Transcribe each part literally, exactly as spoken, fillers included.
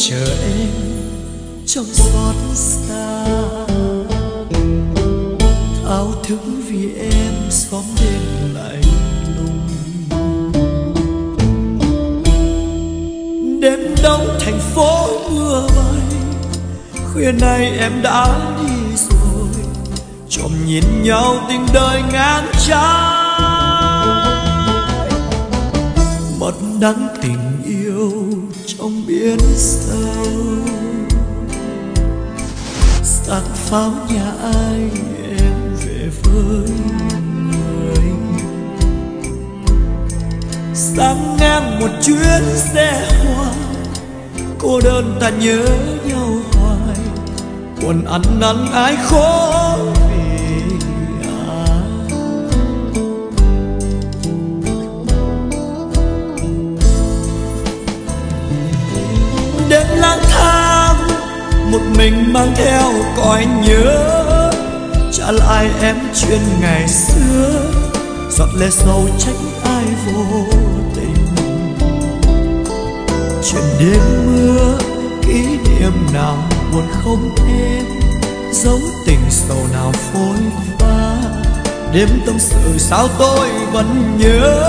chờ em trong xót xa, thao thức vì em xóm đêm lạnh lùng. Đêm đông thành phố mưa bay, khuya nay em đã đi rồi, trộm nhìn nhau tình đời ngàn trái. Mật đắng tình yêu trong biển sâu, xác pháo nhà ai em về với người. Sáng ngang một chuyến xe hoa, cô đơn ta nhớ nhau hoài, buồn ăn năn ái khổ vì ai. Đêm lang thang một mình mang theo cõi nhớ, trả lại em chuyện ngày xưa, giọt lệ sầu trách ai vô tình. Chuyện đêm mưa kỷ niệm nào buồn không em, dấu tình sầu nào phôi pha. Đêm tâm sự sao tôi vẫn nhớ,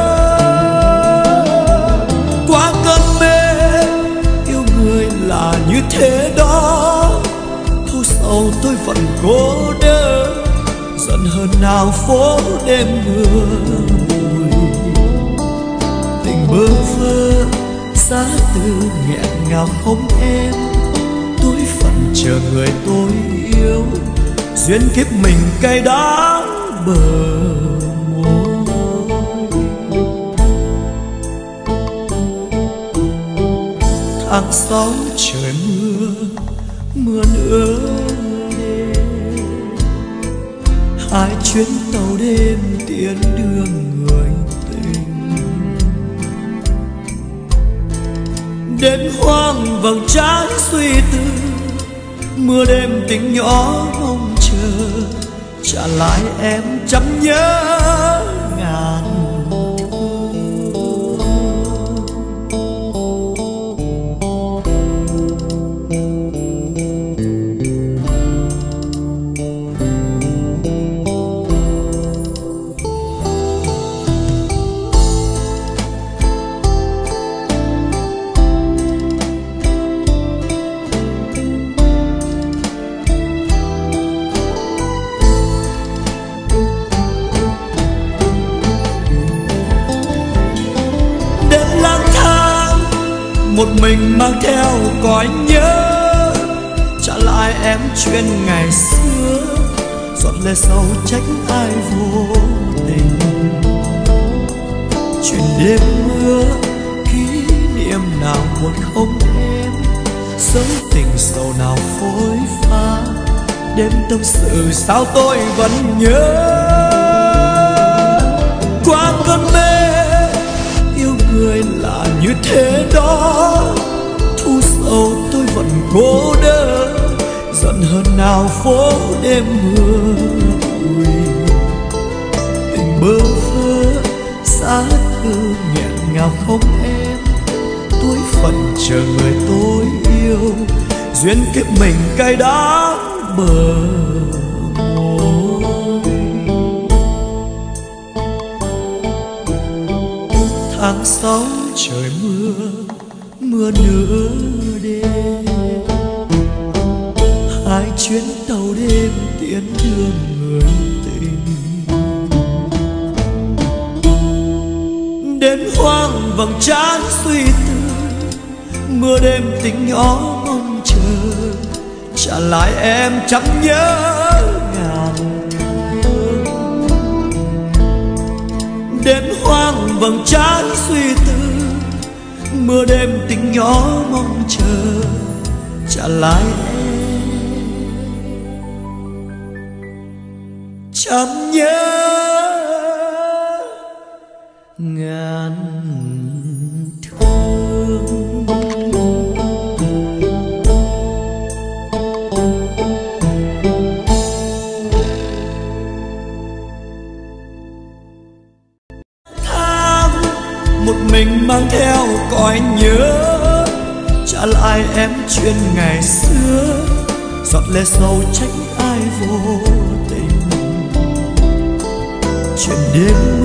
qua cơn mê yêu người là như thế đó. Thu sầu tôi vẫn cô đơn, giận hơn nào phố đêm mưa bụi. Tình bơ vơ giá từ nghẹn ngào không em, tôi phận chờ người tôi yêu, duyên kiếp mình cay đắng bờ môi. Tháng sáu trời mưa, mưa nữa đêm, hai chuyến tàu đêm tiễn đưa người tình. Đến hoang vầng trái suy tư, mưa đêm tình nhỏ mong chờ, trả lại em trăm nhớ ngàn một mình mang theo cõi nhớ, trả lại em chuyện ngày xưa, giọt lệ sầu trách ai vô tình. Chuyện đêm mưa kỷ niệm nào buồn không em, dấu tình sầu nào phôi pha. Đêm tâm sự sao tôi vẫn nhớ, qua cơn mê yêu người là như thế đó. Thu sầu tôi vẫn cô đơn, giận hơn nào phố đêm mưa bụi. Tình bơ vơ giá thư nghẹn ngào không em, tôi phận chờ người tôi yêu, duyên kiếp mình cay đắng bờ môi. Tháng sáu trời mưa, mưa nửa đêm, hai chuyến tàu đêm tiễn đưa người tình. Đến hoang vầng trán suy tư, mưa đêm tình nhỏ mong chờ, trả lại em trăm nhớ ngàn thương. Đến hoang vầng trán suy tư, mưa đêm tình nhỏ mong chờ, trả lại em trăm nhớ ngàn thương. Tháng một mình mang theo cõi nhớ, trả trả lại em chuyện ngày xưa, giọt lệ sầu trách ai vô tình. Chuyện đêm